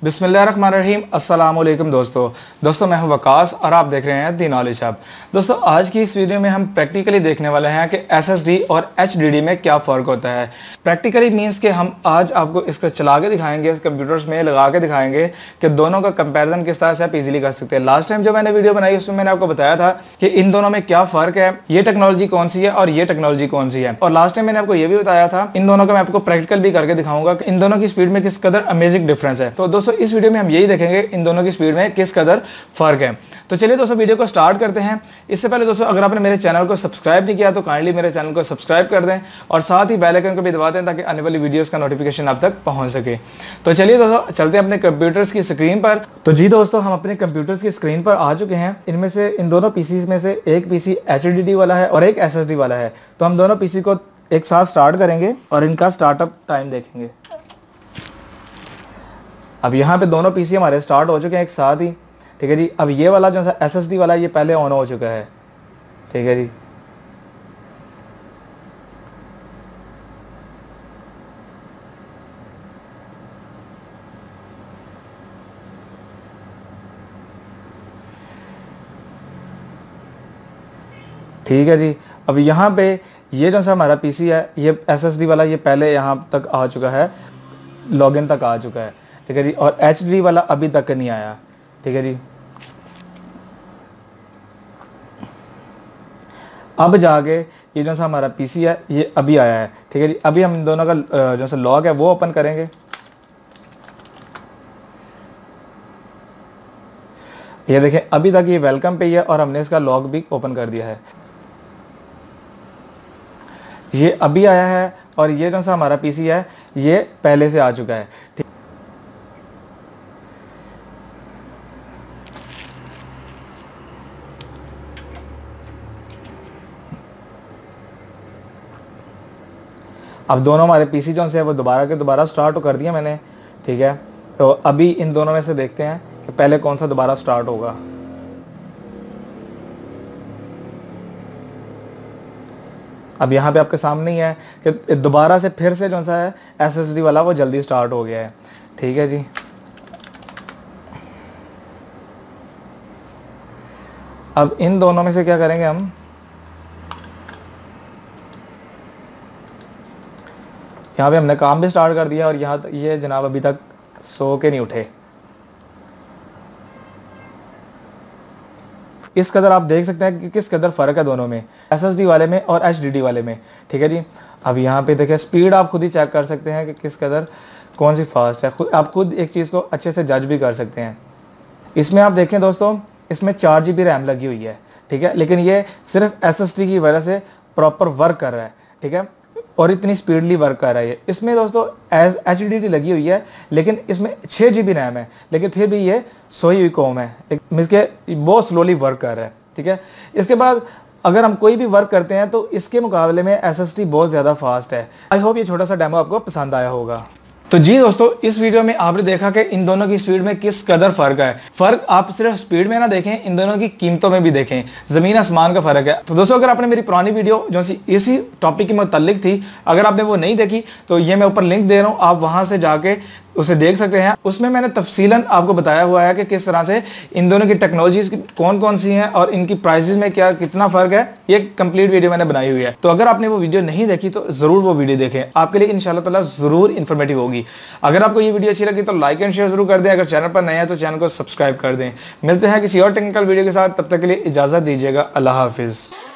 बिस्मिल्लाहिर्रहमानिर्रहीम। अस्सलाम वालेकुम दोस्तों मैं हूं वकास और आप देख रहे हैं दी नॉलेज हब। दोस्तों आज की इस वीडियो में हम प्रैक्टिकली देखने वाले हैं कि SSD और HDD में क्या फ़र्क होता है। प्रैक्टिकली मीन्स कि हम आज आपको इसको चला के दिखाएंगे, इस कंप्यूटर्स में लगा के दिखाएंगे कि दोनों का कंपैरिजन किस तरह से आप इजीली कर सकते हैं। लास्ट टाइम जो मैंने वीडियो बनाई उसमें मैंने आपको बताया था कि इन दोनों में क्या फ़र्क है, ये टेक्नोलॉजी कौन सी है और ये टेक्नोलॉजी कौन सी है। और लास्ट टाइम मैंने आपको ये भी बताया था इन दोनों का मैं आपको प्रैक्टिकल भी करके दिखाऊंगा कि इन दोनों की स्पीड में किस कदर अमेजिंग डिफरेंस है। तो दोस्तों इस वीडियो में हम यही देखेंगे इन दोनों की स्पीड में किस कदर फर्क है। तो चलिए दोस्तों वीडियो को स्टार्ट करते हैं। इससे पहले दोस्तों अगर आपने मेरे चैनल को सब्सक्राइब नहीं किया तो काइंडली मेरे चैनल को सब्सक्राइब कर दें और साथ ही बेल आइकन को भी दबा दें ताकि आने वाली वीडियोस का नोटिफिकेशन आप तक पहुंच सके। तो चलिए दोस्तों चलते हैं अपने कंप्यूटर्स की स्क्रीन पर। तो जी दोस्तों हम अपने कंप्यूटर्स की स्क्रीन पर आ चुके हैं। इनमें से इन दोनों पीसीज में से एक पीसी HDD वाला है और एक SSD वाला है। तो हम दोनों पीसी को एक साथ स्टार्ट करेंगे और इनका स्टार्टअप टाइम देखेंगे। अब यहाँ पे दोनों पीसी हमारे स्टार्ट हो चुके हैं एक साथ ही, ठीक है जी। अब ये वाला जो सा SSD वाला ये पहले ऑन हो चुका है, ठीक है जी। ठीक है जी। अब यहाँ पे ये जो सा हमारा पीसी है ये SSD वाला ये पहले यहाँ तक आ चुका है, लॉगिन तक आ चुका है, ठीक है जी। और HDD वाला अभी तक नहीं आया, ठीक है जी। अब जाके ये जो सा हमारा पीसी है ये अभी आया है, ठीक है जी। अभी हम इन दोनों का जो सा लॉग है वो ओपन करेंगे। ये देखें अभी तक ये वेलकम पे ही है और हमने इसका लॉग भी ओपन कर दिया है। ये अभी आया है और ये जो सा हमारा पीसी है ये पहले से आ चुका है, ठीक। अब दोनों हमारे पीसी जो से वो दोबारा के दोबारा स्टार्ट कर दिया मैंने, ठीक है। तो अभी इन दोनों में से देखते हैं कि पहले कौन सा दोबारा स्टार्ट होगा। अब यहाँ पे आपके सामने ही है कि दोबारा से फिर से जो सा है SSD वाला वो जल्दी स्टार्ट हो गया है, ठीक है जी। अब इन दोनों में से क्या करेंगे हम, यहाँ पे हमने काम भी स्टार्ट कर दिया और यहाँ ये जनाब अभी तक सो के नहीं उठे। इस कदर आप देख सकते हैं कि किस कदर फ़र्क है दोनों में, SSD वाले में और HDD वाले में, ठीक है जी। अब यहाँ पे देखिए स्पीड आप खुद ही चेक कर सकते हैं कि किस कदर कौन सी फास्ट है। आप खुद एक चीज़ को अच्छे से जज भी कर सकते हैं। इसमें आप देखें दोस्तों इसमें 4 GB रैम लगी हुई है, ठीक है। लेकिन ये सिर्फ SSD की वजह से प्रॉपर वर्क कर रहा है, ठीक है, और इतनी स्पीडली वर्क कर रहा है। इसमें दोस्तों HDD लगी हुई है लेकिन इसमें 6 GB रैम है लेकिन फिर भी ये सोई हुई कॉम है, मीन्स के बहुत स्लोली वर्क कर रहा है, ठीक है। इसके बाद अगर हम कोई भी वर्क करते हैं तो इसके मुकाबले में SSD बहुत ज़्यादा फास्ट है। आई होप ये छोटा सा डेमो आपको पसंद आया होगा। तो जी दोस्तों इस वीडियो में आपने देखा कि इन दोनों की स्पीड में किस कदर फर्क है। फर्क आप सिर्फ स्पीड में ना देखें, इन दोनों की कीमतों में भी देखें, जमीन आसमान का फर्क है। तो दोस्तों अगर आपने मेरी पुरानी वीडियो जो सी इसी टॉपिक के मुतालिक थी, अगर आपने वो नहीं देखी तो ये मैं ऊपर लिंक दे रहा हूँ, आप वहां से जाके उसे देख सकते हैं। उसमें मैंने तफसीलन आपको बताया हुआ है कि किस तरह से इन दोनों की टेक्नोलॉजीज कौन कौन सी हैं और इनकी प्राइसेस में क्या कितना फर्क है। ये कंप्लीट वीडियो मैंने बनाई हुई है। तो अगर आपने वो वीडियो नहीं देखी तो जरूर वो वीडियो देखें, आपके लिए इंशाल्लाह ताला जरूर इन्फॉर्मेटिव होगी। अगर आपको ये वीडियो अच्छी लगी तो लाइक एंड शेयर जरूर कर दें। अगर चैनल पर नए हैं तो चैनल को सब्सक्राइब कर दें। मिलते हैं किसी और टेक्निकल वीडियो के साथ, तब तक के लिए इजाजत दीजिएगा। अल्लाह हाफिज़।